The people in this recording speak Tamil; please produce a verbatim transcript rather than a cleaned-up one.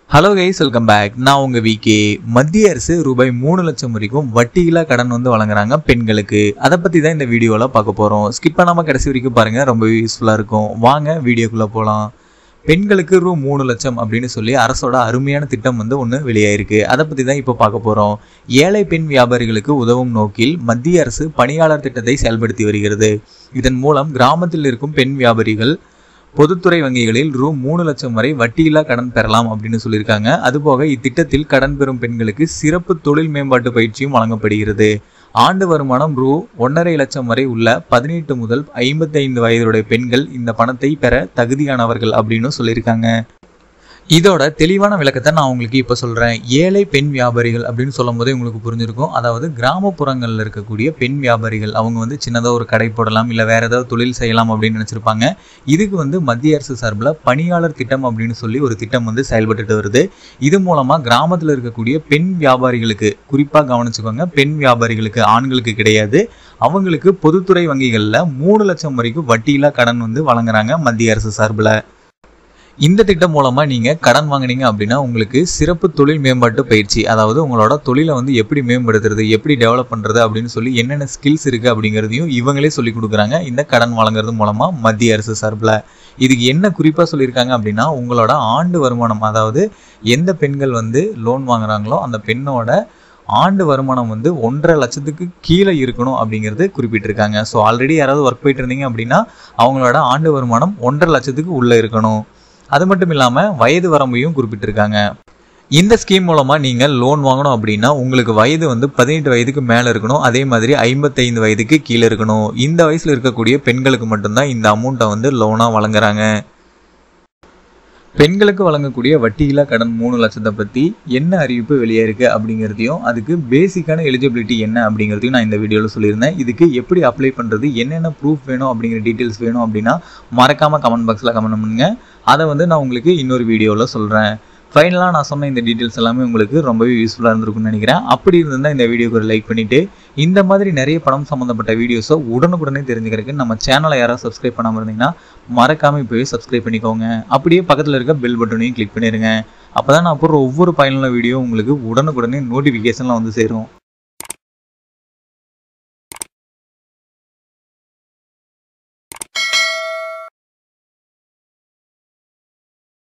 Hello guys, welcome back. நான் உங்க விகே. மத்திய அரசு ரூபாய் மூணு லட்சம் வரைக்கும் வட்டியில்லா கடன் வந்து வழங்குறாங்க பெண்களுக்கு. அதை பத்தி தான் இந்த வீடியோல பார்க்க போறோம். ஸ்கிப் பண்ணாம கடைசி வரைக்கும் பாருங்க, ரொம்ப யூஸ்ஃபுல்லா இருக்கும். வாங்க வீடியோக்குள்ள போலாம். பெண்களுக்கு ரூ மூணு லட்சம் அப்படின்னு சொல்லி அரசோட அருமையான திட்டம் வந்து ஒன்று வெளியாயிருக்கு. அதை பத்தி தான் இப்போ பார்க்க போறோம். ஏழை பெண் வியாபாரிகளுக்கு உதவும் நோக்கில் மத்திய அரசு பணியாளர் திட்டத்தை செயல்படுத்தி வருகிறது. இதன் மூலம் கிராமத்தில் இருக்கும் பெண் வியாபாரிகள் பொதுத்துறை வங்கிகளில் ரூ மூணு லட்சம் வரை வட்டியில்லா கடன் பெறலாம் அப்படின்னு சொல்லியிருக்காங்க. அதுபோக இத்திட்டத்தில் கடன் பெறும் பெண்களுக்கு சிறப்பு தொழில் மேம்பாட்டு பயிற்சியும் வழங்கப்படுகிறது. ஆண்டு வருமானம் ரூ ஒன்றரை லட்சம் வரை உள்ள பதினெட்டு முதல் ஐம்பத்தி ஐந்து வயதுடைய பெண்கள் இந்த பணத்தை பெற தகுதியானவர்கள் அப்படின்னு சொல்லியிருக்காங்க. இதோட தெளிவான விளக்கத்தை நான் உங்களுக்கு இப்போ சொல்கிறேன். ஏழை பெண் வியாபாரிகள் அப்படின்னு சொல்லும் போதே உங்களுக்கு புரிஞ்சிருக்கும். அதாவது கிராமப்புறங்களில் இருக்கக்கூடிய பெண் வியாபாரிகள், அவங்க வந்து சின்னதாக ஒரு கடை போடலாம், இல்லை வேறு ஏதாவது தொழில் செய்யலாம் அப்படின்னு நினச்சிருப்பாங்க. இதுக்கு வந்து மத்திய அரசு சார்பில் பணியாளர் திட்டம் அப்படின்னு சொல்லி ஒரு திட்டம் வந்து செயல்பட்டுட்டு வருது. இது மூலமாக கிராமத்தில் இருக்கக்கூடிய பெண் வியாபாரிகளுக்கு, குறிப்பாக கவனிச்சுக்கோங்க, பெண் வியாபாரிகளுக்கு, ஆண்களுக்கு கிடையாது, அவங்களுக்கு பொதுத்துறை வங்கிகளில் மூணு லட்சம் வரைக்கும் வட்டியில்லா கடன் வந்து வழங்குறாங்க மத்திய அரசு சார்பில். இந்த திட்டம் மூலமா நீங்க கடன் வாங்கினீங்க அப்படின்னா உங்களுக்கு சிறப்பு தொழில் மேம்பாட்டு பயிற்சி, அதாவது உங்களோட தொழிலை வந்து எப்படி மேம்படுத்துறது, எப்படி டெவலப் பண்றது அப்படின்னு சொல்லி என்னென்ன ஸ்கில்ஸ் இருக்கு அப்படிங்கிறதையும் இவங்களே சொல்லி கொடுக்குறாங்க இந்த கடன் வழங்குறது மூலமா மத்திய அரசு சார்பில். இதுக்கு என்ன குறிப்பா சொல்லியிருக்காங்க அப்படின்னா, உங்களோட ஆண்டு வருமானம், அதாவது எந்த பெண்கள் வந்து லோன் வாங்குறாங்களோ அந்த பெண்ணோட ஆண்டு வருமானம் வந்து ஒன்றரை லட்சத்துக்கு கீழே இருக்கணும் அப்படிங்கிறது குறிப்பிட்டிருக்காங்க. ஸோ ஆல்ரெடி யாராவது ஒர்க் போயிட்டு இருந்தீங்க அப்படின்னா அவங்களோட ஆண்டு வருமானம் ஒன்றரை லட்சத்துக்கு உள்ள இருக்கணும். அது மட்டும் இல்லாமல் வயது வரம்பையும் குறிப்பிட்டிருக்காங்க. இந்த ஸ்கீம் மூலமாக நீங்கள் லோன் வாங்கணும் அப்படின்னா உங்களுக்கு வயது வந்து பதினெட்டு வயதுக்கு மேலே இருக்கணும். அதே மாதிரி ஐம்பத்தைந்து வயதுக்கு கீழே இருக்கணும். இந்த வயசில் இருக்கக்கூடிய பெண்களுக்கு மட்டும்தான் இந்த அமௌண்ட்டை வந்து லோனாக வழங்குறாங்க. பெண்களுக்கு வழங்கக்கூடிய வட்டியில்லா கடன் மூணு லட்சத்தை பற்றி என்ன அறிவிப்பு வெளியாயிருக்கு அப்படிங்கிறதையும், அதுக்கு பேசிக்கான எலிஜிபிலிட்டி என்ன அப்படிங்கிறதையும் நான் இந்த வீடியோவில் சொல்லியிருந்தேன். இதுக்கு எப்படி அப்ளை பண்ணுறது, என்னென்ன ப்ரூஃப் வேணும் அப்படிங்கிற டீட்டெயில்ஸ் வேணும் அப்படின்னா மறக்காமல் கமெண்ட் பாக்ஸில் கமெண்ட் பண்ணுங்க. அதை வந்து நான் உங்களுக்கு இன்னொரு வீடியோவில் சொல்கிறேன். ஃபைனலாக நான் சொன்ன இந்த டீட்டெயில்ஸ் எல்லாமே உங்களுக்கு ரொம்பவே யூஸ்ஃபுல்லாக இருந்திருக்குன்னு நினைக்கிறேன். அப்படி இருந்தால் இந்த வீடியோக்கு ஒரு லைக் பண்ணிவிட்டு, இந்த மாதிரி நிறைய பணம் சம்மந்தப்பட்ட வீடியோஸை உடனுக்குடனே தெரிஞ்சுக்கிறதுக்கு நம்ம சேனலை யாராவது சப்ஸ்கிரைப் பண்ணாமல் இருந்தீங்கன்னா மறக்காமல் இப்போவே சப்ஸ்கிரைப் பண்ணிக்கோங்க. அப்படியே பக்கத்தில் இருக்க பெல் பட்டனையும் கிளிக் பண்ணிடுங்க. அப்போ தான் நான் போடுற ஒவ்வொரு பயனுள்ள வீடியோ உங்களுக்கு உடனுக்குடனே நோட்டிஃபிகேஷனில் வந்து சேரும்.